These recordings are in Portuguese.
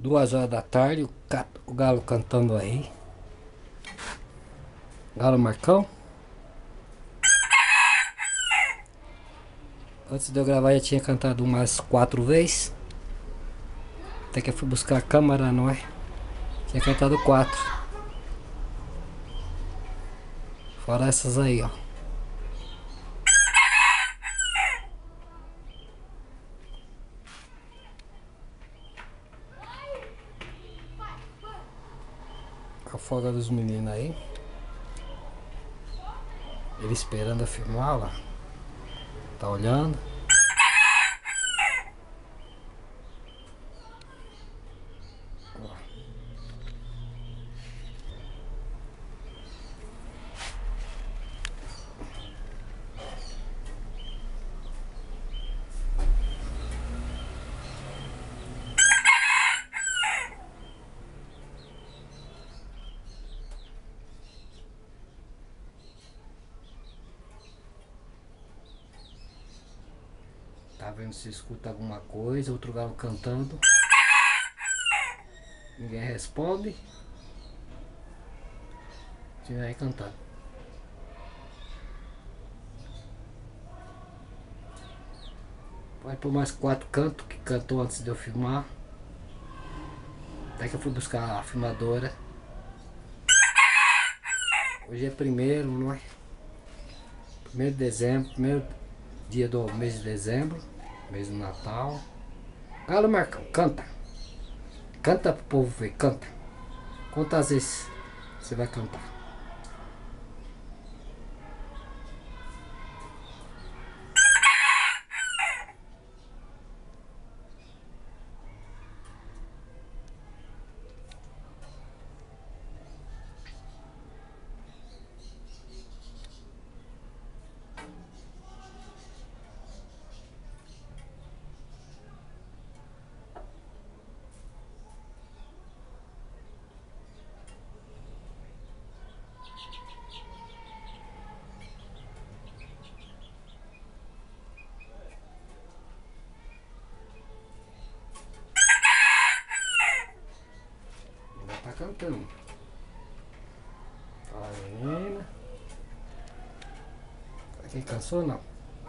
2 horas da tarde, o galo cantando aí. Galo Marcão. Antes de eu gravar já tinha cantado umas 4 vezes. Até que eu fui buscar a câmera, não é? Tinha cantado 4. Fora essas aí, ó. A folga dos meninos aí. Ele esperando eu filmar lá. Tá olhando. Tá vendo se escuta alguma coisa, outro galo cantando. Ninguém responde. Tinha aí cantando. Pode pôr mais 4 cantos que cantou antes de eu filmar. Até que eu fui buscar a filmadora. Hoje é 1º, não é? 1º de dezembro, 1º dia do mês de dezembro, mês do Natal. Galo Marcão, canta. Canta pro povo ver, canta. Quantas vezes você vai cantar? Tá cantando. Fala, menina. Quem cansou não?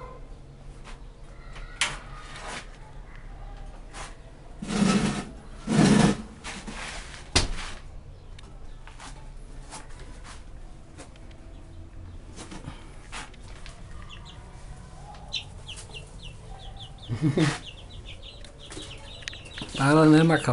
Fala, né, Marcão?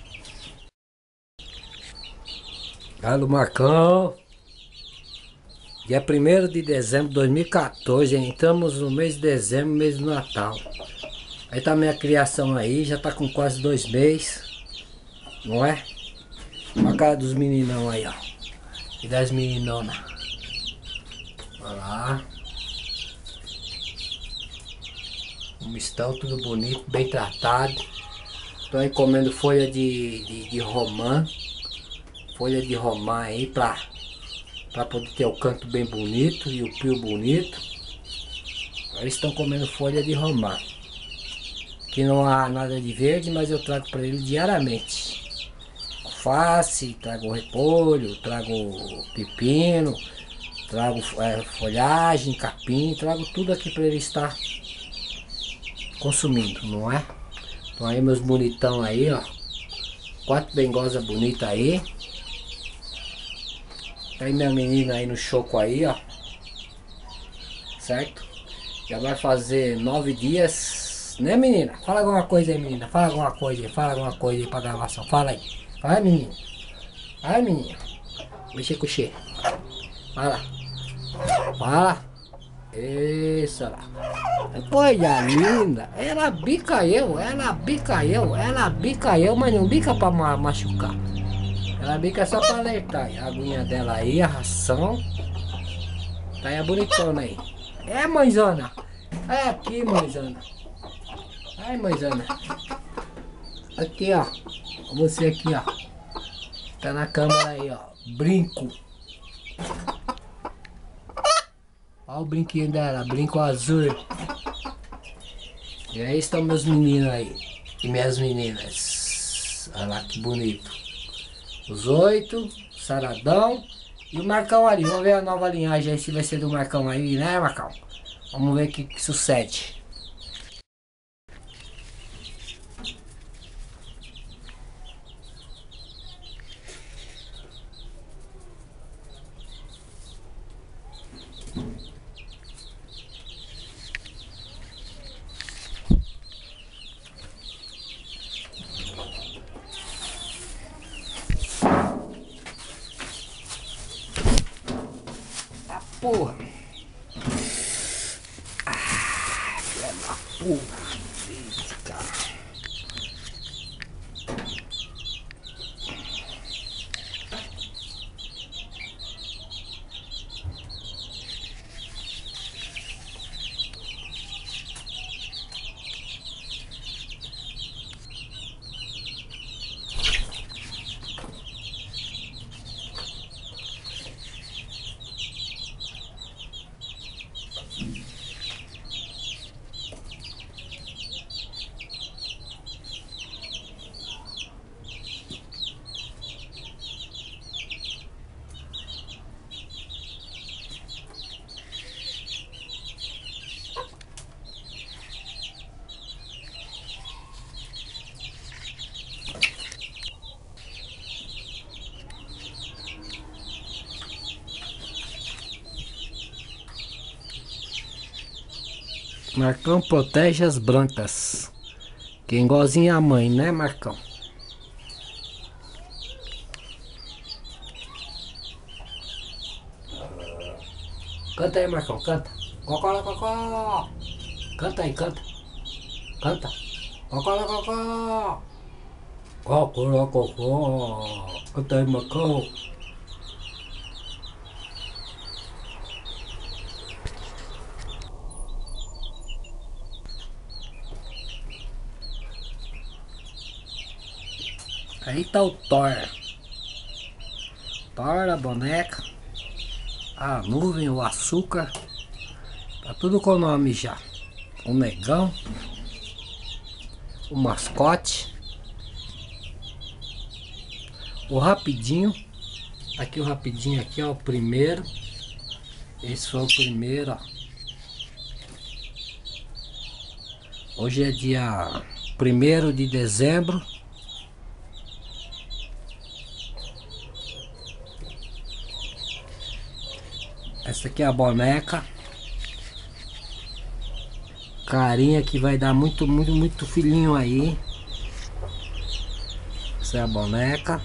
Galo Marcão. Dia 1º de dezembro de 2014, hein? Entramos no mês de dezembro, mês do Natal. Aí tá minha criação aí, já tá com quase 2 meses. Não é? Olha a cara dos meninão aí, ó. E das meninonas. Olha lá. Como estão, tudo bonito, bem tratado. Tô aí comendo folha de romã. Folha de romã aí pra poder ter o canto bem bonito e o pio bonito. Eles estão comendo folha de romã. Que não há nada de verde, mas eu trago para eles diariamente. Alface, trago repolho, trago pepino, trago folhagem, capim, trago tudo aqui para eles estar consumindo, não é? Então aí meus bonitão aí, ó. 4 bengosas bonitas aí. Aí minha menina aí no choco aí, ó. Certo? Já vai fazer 9 dias. Né, menina? Fala alguma coisa aí, menina. Fala alguma coisa aí pra gravação. Fala aí. Vai, menina. Vai, menina. Mexer com o cheiro. Fala. Fala. Isso lá. Coisa linda. Ela bica eu, mas não bica pra machucar. Ela bica só pra alertar. A aguinha dela aí, a ração. Tá aí a bonitona aí. É, mãezona. É aqui, mãezona. Ai, mãezona. Aqui, ó. Você aqui, ó. Tá na câmera aí, ó. Brinco. Olha o brinquinho dela. Brinco azul. E aí estão meus meninos aí. E minhas meninas. Olha lá que bonito. Os 8, saradão. E o Marcão ali. Vamos ver a nova linhagem aí, se vai ser do Marcão aí, né, Marcão? Vamos ver o que sucede. Porra! Ah, filha da porra! Isso, cara! Marcão protege as brancas. Que é igualzinho a mãe, né, Marcão? Canta aí, Marcão, canta. Cocó, cocó. Canta aí, canta. Canta. Cocó, cocó. Cocó, cocó. Canta aí, Marcão. Aí tá o Thor. Thor, a boneca, a nuvem, o açúcar. Tá tudo com o nome já. O negão. O mascote. O rapidinho. Aqui o rapidinho aqui, ó, o primeiro. Esse foi o primeiro, ó. Hoje é dia 1º de dezembro. Essa aqui é a boneca. Carinha que vai dar muito filhinho aí. Essa é a boneca.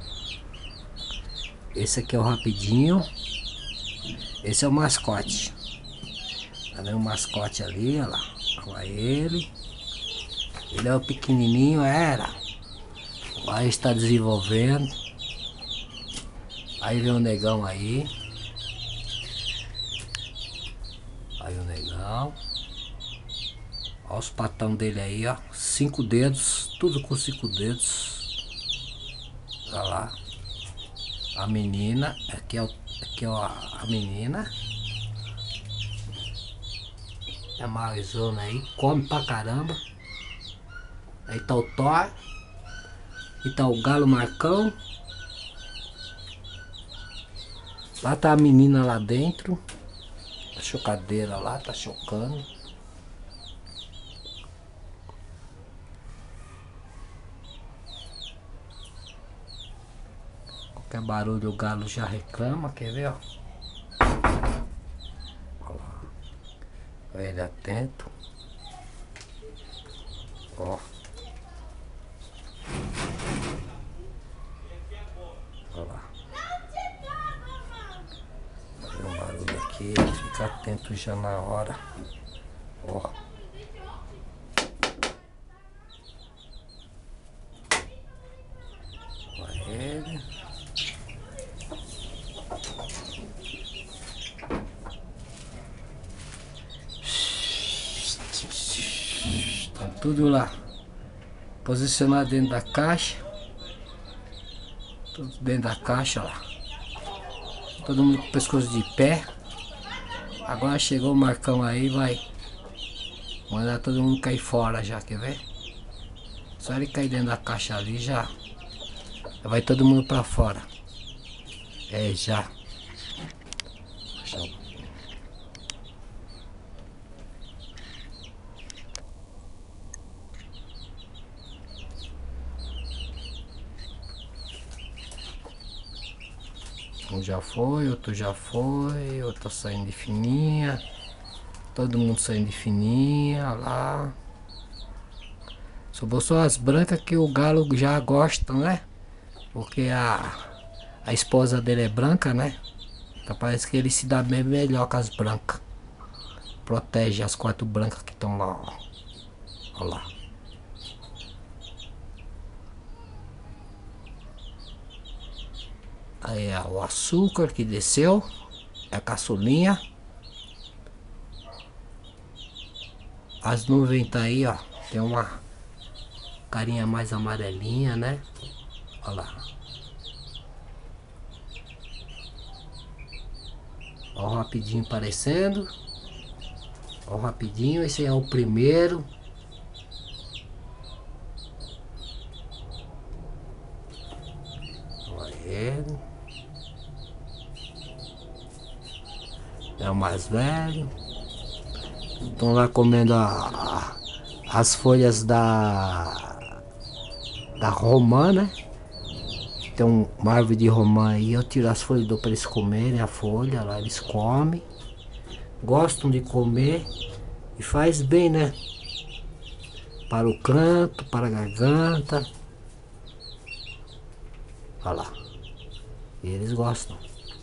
Esse aqui é o rapidinho. Esse é o mascote. Tá vendo o mascote ali, olha lá. Olha ele. Ele é o pequenininho, era. Agora está desenvolvendo. Aí vem o negão aí. Aí o negão. Olha os patão dele aí, ó. 5 dedos. Tudo com 5 dedos. Olha lá. A menina. Aqui é a menina. É mauzona aí. Come pra caramba. Aí tá o Thor. E tá o Galo Marcão. Lá tá a menina lá dentro. A chocadeira lá, tá chocando. Qualquer barulho o galo já reclama, quer ver, ó? Olha lá. Olha ele atento. Ó. Olha lá. Tem um barulho aqui, fica atento já na hora. Ó. Olha ele. Tá tudo lá. Posicionado dentro da caixa. Tudo dentro da caixa lá. Todo mundo com o pescoço de pé. Agora chegou o Marcão aí, vai mandar todo mundo cair fora já, quer ver? Só ele cair dentro da caixa ali já Vai todo mundo pra fora. É, já. Um já foi, outro já foi, outro saindo de fininha. Todo mundo saindo de fininha, olha lá. Sobrou só as brancas que o galo já gosta, né? Porque a esposa dele é branca, né? Então parece que ele se dá bem melhor com as brancas. Protege as 4 brancas que estão lá, ó. Olha lá. Aí é o açúcar que desceu. É a caçulinha. As nuvens tá aí, ó. Tem uma carinha mais amarelinha, né? Olha lá. Ó o rapidinho aparecendo. Ó o rapidinho. Esse é o primeiro. Olha ele. É o mais velho. Estão lá comendo as folhas da romã, né? Tem uma árvore de romã aí, eu tiro as folhas e dou para eles comerem a folha, lá eles comem. Gostam de comer e faz bem, né? Para o canto, para a garganta. Olha lá. E eles gostam.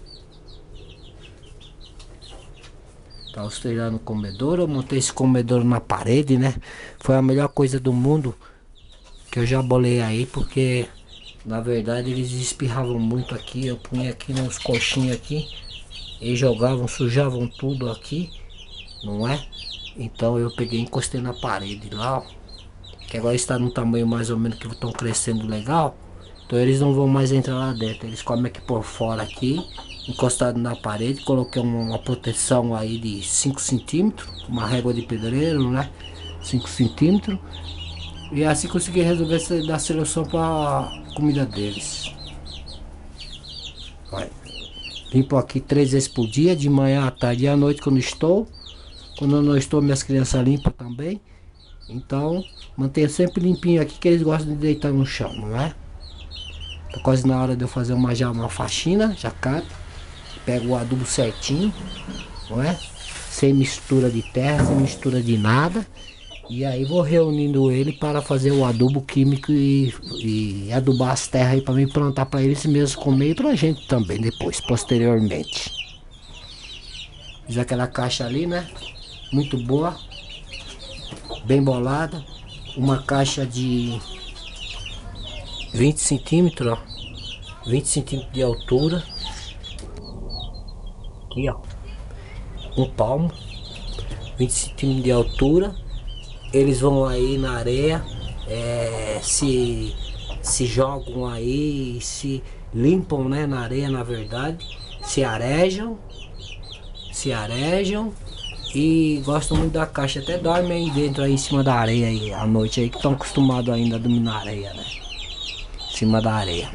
Tá os três lá no comedouro. Eu montei esse comedouro na parede, né? Foi a melhor coisa do mundo que eu já bolei aí, porque na verdade eles espirravam muito aqui. Eu punha aqui nos coxinhos aqui. Eles jogavam, sujavam tudo aqui, não é? Então eu peguei e encostei na parede lá, ó. Que agora está num tamanho mais ou menos que estão crescendo legal. Então eles não vão mais entrar lá dentro. Eles comem aqui por fora aqui, encostado na parede. Coloquei uma proteção aí de 5 centímetros, uma régua de pedreiro, né? 5 centímetros. E assim consegui resolver dar seleção para comida deles. Vai. Limpo aqui 3 vezes por dia, de manhã, à tarde e à noite quando estou. Quando eu não estou, minhas crianças limpam também. Então, mantenha sempre limpinho aqui, que eles gostam de deitar no chão, não é? Tá quase na hora de eu fazer uma faxina, já cabe. Pego o adubo certinho, não é? Sem mistura de terra, sem mistura de nada. E aí vou reunindo ele para fazer o adubo químico e adubar as terras aí para mim plantar para eles mesmos comer e pra gente também depois, posteriormente. Fiz aquela caixa ali, né? Muito boa, bem bolada. Uma caixa de 20 centímetros, ó. 20 centímetros de altura. Aqui, ó. Um palmo. 20 centímetros de altura. Eles vão aí na areia, se jogam aí, se limpam, né, na areia, na verdade, se arejam e gostam muito da caixa, até dormem aí dentro, aí em cima da areia aí, à noite aí, que estão acostumados ainda a dormir na areia, né, em cima da areia.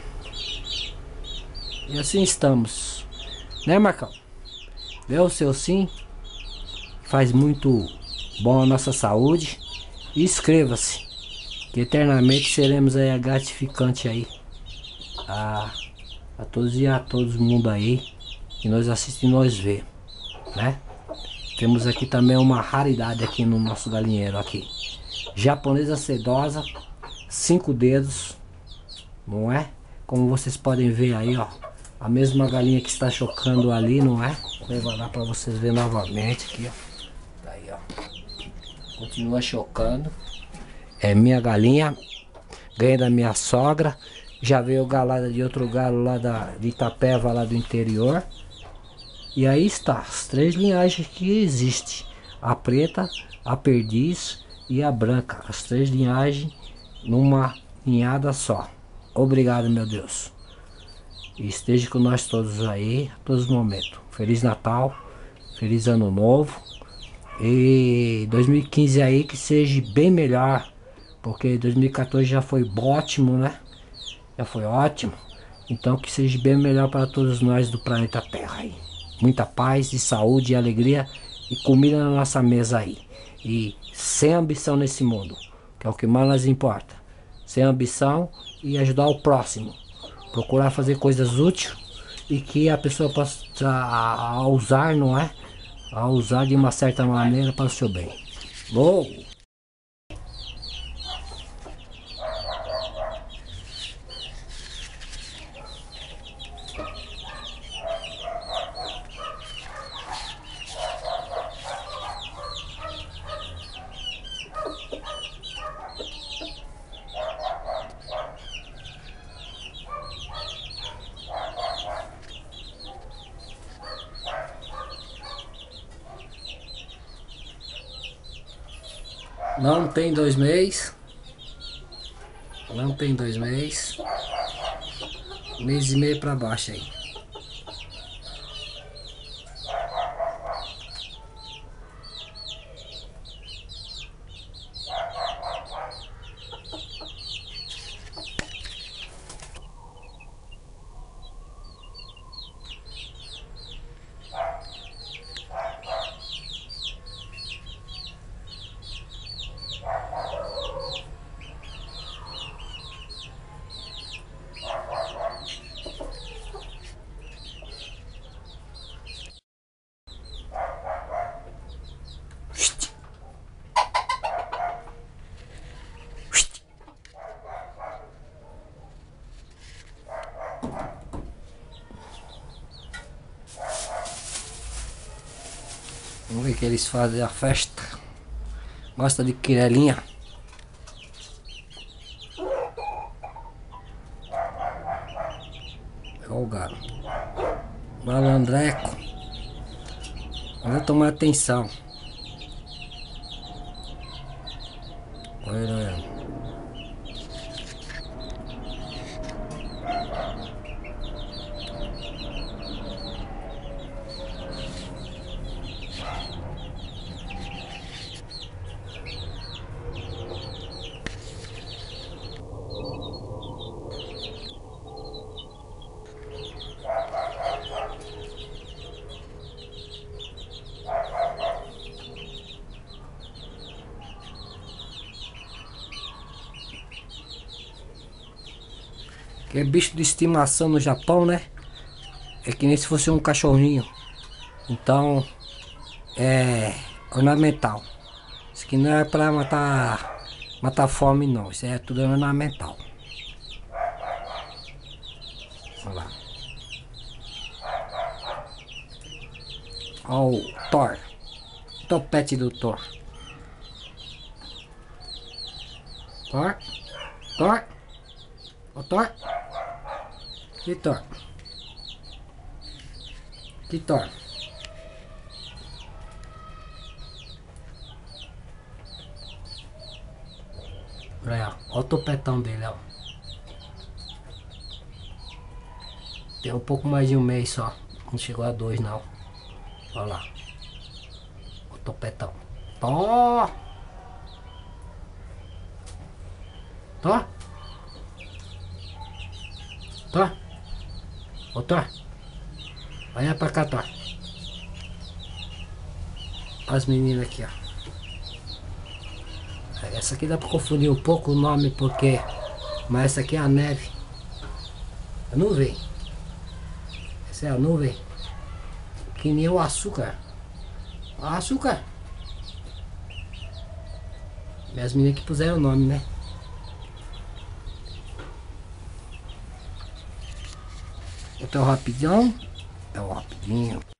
E assim estamos, né, Marcão? Vê o seu sim, faz muito bom a nossa saúde. E inscreva-se, que eternamente seremos aí a gratificante aí a todos e a todos mundo aí que nós assiste e nós vê, né? Temos aqui também uma raridade aqui no nosso galinheiro aqui, japonesa sedosa, 5 dedos, não é? Como vocês podem ver aí, ó, a mesma galinha que está chocando ali, não é? Vou levar lá para vocês verem novamente aqui, ó. Tá aí, ó. Continua chocando. É minha galinha. Ganhei da minha sogra. Já veio galada de outro galo lá de Itapeva, lá do interior. E aí está, as 3 linhagens que existem. A preta, a perdiz e a branca. As 3 linhagens numa ninhada só. Obrigado, meu Deus. E esteja com nós todos aí, a todos os momentos. Feliz Natal, feliz Ano Novo. E 2015 aí que seja bem melhor, porque 2014 já foi ótimo, né? Já foi ótimo. Então que seja bem melhor para todos nós do planeta Terra aí. Muita paz e saúde e alegria e comida na nossa mesa aí. E sem ambição nesse mundo, que é o que mais nos importa. Sem ambição e ajudar o próximo. Procurar fazer coisas úteis e que a pessoa possa a usar, não é? A usar de uma certa maneira para o seu bem. Bom. Não tem 2 meses. Não tem 2 meses. Mês e meio para baixo aí. Vamos ver que eles fazem a festa. Gosta de quirelinha. Olha o galo. Malandreco. Olha, tomar atenção. Olha. Que é bicho de estimação no Japão, né? É que nem se fosse um cachorrinho. Então é ornamental. Isso aqui não é pra matar fome não. Isso é tudo ornamental. Olha lá. Olha o Thor. O topete do Thor. Thor. Thor. O Thor. Que Thor? Que Thor? Olha o topetão dele, ó. Tem um pouco mais de 1 mês só. Não chegou a 2 não. Olha lá. O topetão. Tó! Tó! Tó! Ô Thor, olha pra cá, Thor. As meninas aqui, ó. Essa aqui dá pra confundir um pouco o nome porque... Mas essa aqui é a neve. A nuvem. Essa é a nuvem. Que nem o açúcar. O açúcar. E as meninas que puseram o nome, né? Então rapidão. É o rapidinho.